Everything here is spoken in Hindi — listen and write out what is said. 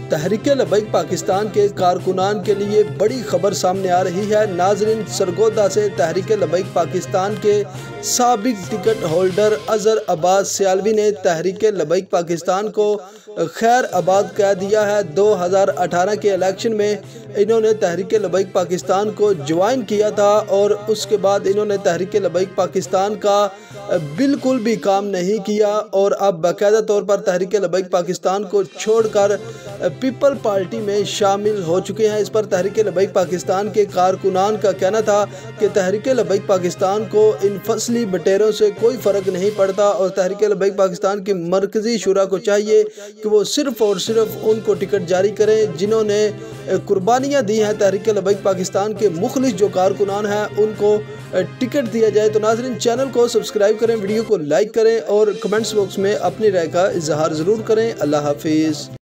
तहरीक लबैक पाकिस्तान के कारकुनान के लिए बड़ी खबर सामने आ रही है। नाजरीन, सरगोदा से तहरीक लबैक पाकिस्तान के साबिक टिकट होल्डर अजहर अब्बास सियालवी ने तहरीक लबैक पाकिस्तान को खैर आबाद कह दिया है। 2018 के इलेक्शन में इन्होंने तहरीक लबैक पाकिस्तान को ज्वाइन किया था और उसके बाद इन्होंने तहरीक लबैक पाकिस्तान का बिल्कुल भी काम नहीं किया और अब बाकायदा तौर पर तहरीक लबैक पाकिस्तान को छोड़कर पीपल पार्टी में शामिल हो चुके हैं। इस पर तहरीक लबैक पाकिस्तान के कारकुनान का कहना था कि तहरीक लबैक पाकिस्तान को इन फसली बटेरों से कोई फ़र्क नहीं पड़ता और तहरीक लबैक पाकिस्तान की मरकज़ी शुरा को चाहिए कि वो सिर्फ़ और सिर्फ उनको टिकट जारी करें जिन्होंने कुर्बानियाँ दी हैं। तहरीक लबैक पाकिस्तान के मुखलिस जो कारकुनान हैं उनको टिकट दिया जाए। तो नाज़रीन, चैनल को सब्सक्राइब करें, वीडियो को लाइक करें और कमेंट्स बॉक्स में अपनी राय का इजहार ज़रूर करें। अल्लाह हाफिज़।